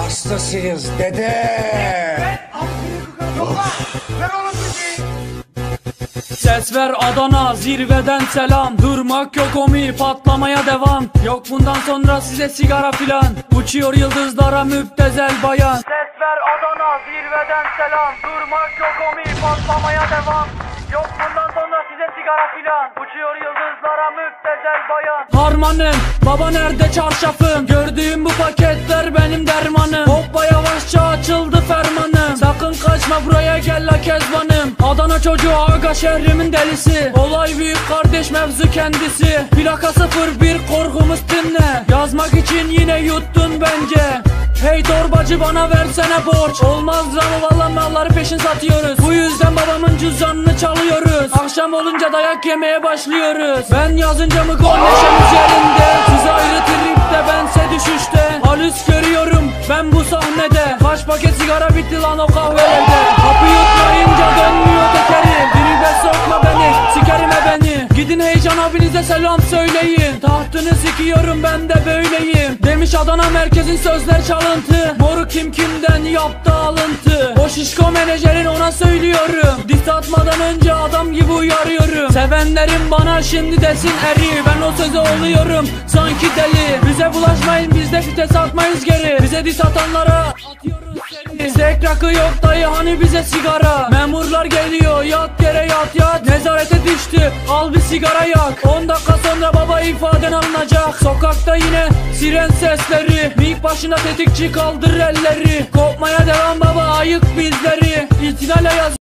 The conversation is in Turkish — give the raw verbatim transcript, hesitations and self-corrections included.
hastasıyız dede. Ses ver Adana, zirveden selam. Durmak yok omi, patlamaya devam. Yok bundan sonra size sigara filan. Uçuyor yıldızlara müptezel bayan. Ses ver Adana, zirveden selam. Durmak yok omi, patlamaya devam. Yok bundan sonra size sigara filan. Uçuyor yıldızlara müptezel bayan. Harmanım, baba nerede çarşafım? Gördüğüm bu paketler benim dermanım. Hoppa yavaşça açıldı fermanım. Sakın kaçma buraya gel la kezbanım. Adana çocuğu aga şehrimin delisi. Olay büyük kardeş mevzu kendisi. Plaka sıfır bir korkumuz dinle. Yazmak için yine yuttun bence. Hey torbacı bana versene borç. Olmaz ama valla malları peşin satıyoruz. Bu yüzden babamın cüzdanını çalıyoruz. Akşam olunca dayak yemeye başlıyoruz. Ben yazınca mı gol neşemiz yerinde. Size ayrı tripte bense düşüşte. Halüs görüyorum ben bu sahnede. Kaç paket sigara bitti lan o kahvelerde. Kapı yutmayınca dönmüyor tekeri. Tribe sokma beni, sikerim e beni. Gidin heyecan abinize selam söyleyin. Tahtını sikiyorum ben de böyleyim. Demiş Adana merkezin sözler çalıntı. Moru kim kimden yaptı alıntı. O şişko menajerin ona söylüyorum. Diss atmadan önce adam gibi uyarıyorum. Sevenlerim bana şimdi desin eri. Ben o söze oluyorum sanki deli. Bize bulaşmayın biz de fites atmayız geri. Bize diss atanlara atıyoruz seri. Sek rakı yok dayı hani bize sigara. Memurlar geliyor yat yere yat yat. Nezarete düştü al bir sigara yak. On dakika sonra baba ifaden alınacak. Sokakta yine siren sesleri. Mik başında tetikçi kaldır elleri. Kopmaya devam baba ayık bizleri. İtinayla yaz